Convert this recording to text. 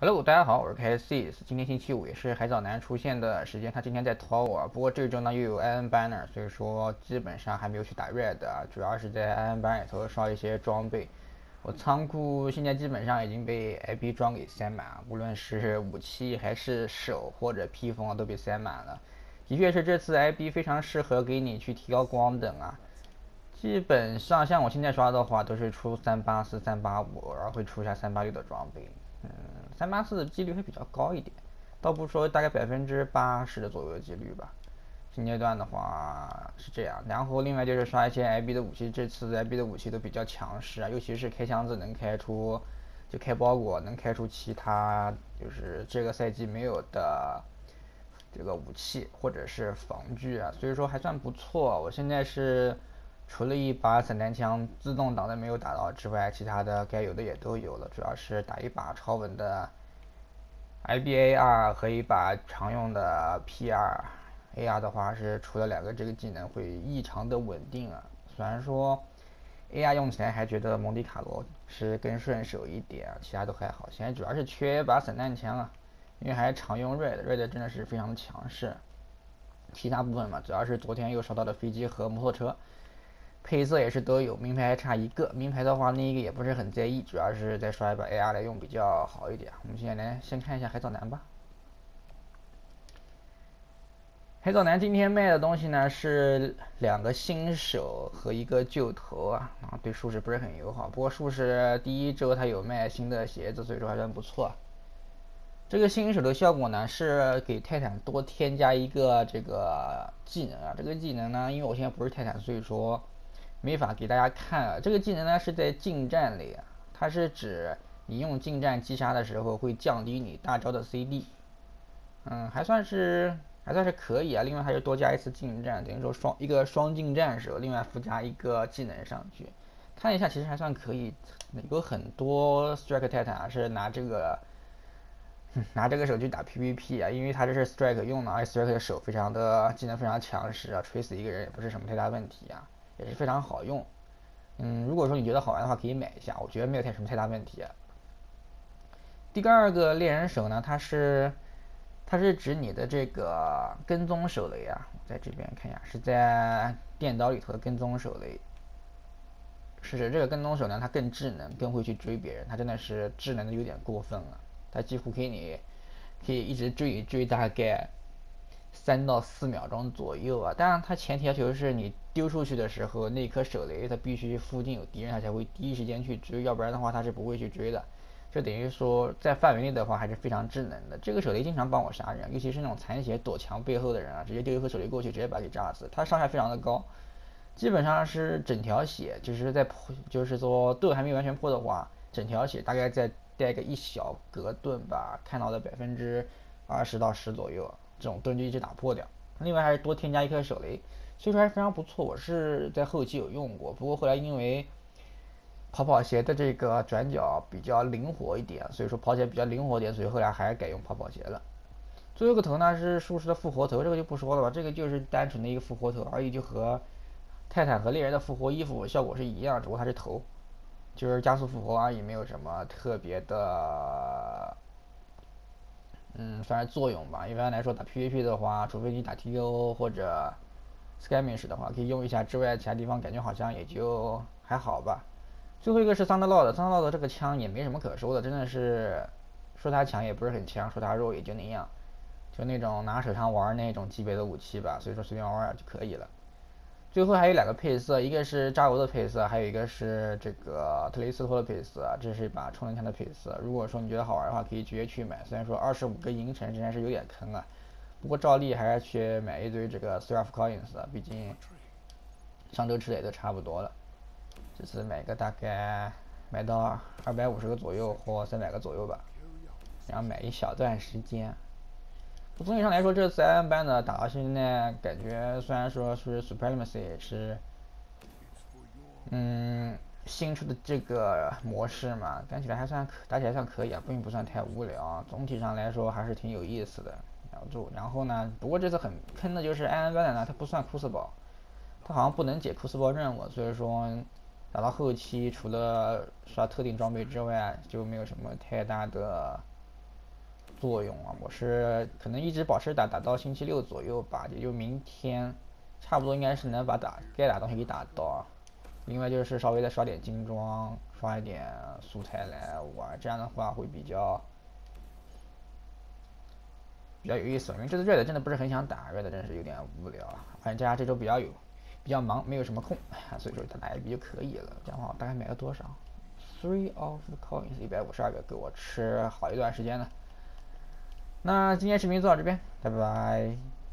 Hello，大家好，我是 KC。今天星期五也是海藻男出现的时间，他今天在 Tower，不过这周呢又有 IN Banner，所以说基本上还没有去打 Red 啊，主要是在 IN Banner 里头刷一些装备。我仓库现在基本上已经被 IP 装给塞满，无论是武器还是手或者披风啊都被塞满了。的确是这次 IP 非常适合给你去提高光等啊。基本上像我现在刷的话，都是出384、385，然后会出一下386的装备。384的几率会比较高一点，倒不说大概80%的左右的几率吧。现阶段的话是这样，然后另外就是刷一些 IB 的武器，这次 IB 的武器都比较强势啊，尤其是开箱子能开出，就开包裹能开出其他就是这个赛季没有的这个武器或者是防具啊，所以说还算不错。我现在是除了一把散弹枪自动挡的没有打到之外，其他的该有的也都有了，主要是打一把超稳的 IBAR 和一把常用的 PR。AR 的话是除了两个这个技能会异常的稳定啊，虽然说 AR 用起来还觉得蒙迪卡罗是更顺手一点，其他都还好。现在主要是缺一把散弹枪啊，因为还常用 Red 真的是非常的强势。其他部分嘛，主要是昨天又刷到的飞机和摩托车，配色也是都有，名牌还差一个。名牌的话，另一个也不是很在意，主要是再刷一把 AR 来用比较好一点。我们现在来先看一下海藻男吧。海藻男今天卖的东西呢是两个新手和一个旧头啊，对术士不是很友好。不过术士第一周他有卖新的鞋子，所以说还算不错。这个新手的效果呢是给泰坦多添加一个这个技能啊，这个技能呢，因为我现在不是泰坦，所以说没法给大家看啊。这个技能呢是在近战里，它是指你用近战击杀的时候会降低你大招的 CD，还算是可以啊。另外还是多加一次近战，等于说双近战时候，另外附加一个技能上去。看一下，其实还算可以。有很多 Strike 泰坦是拿这个手去打 PVP 啊，因为他这是 Strike 用的，而且 Strike 的手技能非常强势啊，锤死一个人也不是什么太大问题啊，也是非常好用。如果说你觉得好玩的话，可以买一下，我觉得没有什么太大问题啊。第二个猎人手呢，它是指你的这个跟踪手雷啊，我在这边看一下，是在电刀里头的跟踪手雷。是指这个跟踪手呢，它更智能，更会去追别人，它真的是智能的有点过分了，它几乎可以一直追大概3到4秒钟左右啊。当然，它前提要求是你丢出去的时候，那颗手雷它必须附近有敌人，它才会第一时间去追，要不然的话它是不会去追的。这等于说在范围内的话还是非常智能的。这个手雷经常帮我杀人，尤其是那种残血躲墙背后的人啊，直接丢一颗手雷过去，直接把给炸死。它伤害非常的高，基本上是整条血，就是说盾还没完全破的话，整条血大概再带个一小格盾吧，看到的20%到10%左右，这种盾就一直打破掉。另外还是多添加一颗手雷，所以说还是非常不错。我是在后期有用过，不过后来因为跑鞋的这个转角比较灵活一点，所以说跑起来比较灵活点，所以后来还是改用跑鞋了。最后一个头呢是术士的复活头，这个就不说了吧，这个就是单纯的一个复活头而已，就和泰坦和猎人的复活衣服效果是一样，只不过它是头，就是加速复活而已，没有什么特别的，算是作用吧。一般来说打 PVP 的话，除非你打 TKO 或者 Skirmish 的话，可以用一下之外，其他地方感觉好像也就还好吧。最后一个是桑德洛的，桑德洛的这个枪也没什么可说的，真的是说他强也不是很强，说他弱也就那样，就那种拿手枪玩那种级别的武器吧，所以说随便玩玩就可以了。最后还有两个配色，一个是扎罗的配色，还有一个是这个特雷斯托的配色，这是一把充能枪的配色。如果说你觉得好玩的话，可以直接去买。虽然说25个银城真的是有点坑啊，不过照例还是去买一堆这个 Seraph Coins 啊，毕竟上周吃的也都差不多了。这次买个大概买到250个左右或300个左右吧，然后买一小段时间。总体上来说，这次 IM 班呢打到现在，感觉虽然说是 Supremacy 是新出的这个模式嘛，打起来算可以啊，并不算太无聊。总体上来说还是挺有意思的。然后呢，不过这次很坑的就是IM 班呢，它不算库斯堡，它好像不能解库斯堡任务，所以说打到后期除了刷特定装备之外，就没有什么太大的作用啊，我是可能一直保持打到星期六左右吧，也就明天，差不多应该是能把该打的东西给打到啊。另外就是稍微再刷点精装，刷一点素材来玩，这样的话会比较有意思。因为这次 Red 真的不是很想打，Red 真是有点无聊。反正这周比较忙，没有什么空，所以说打打 AB 就可以了。这样的话我大概买了多少？3 of the coins 152个，够我吃好一段时间了。那今天视频就到这边，拜拜。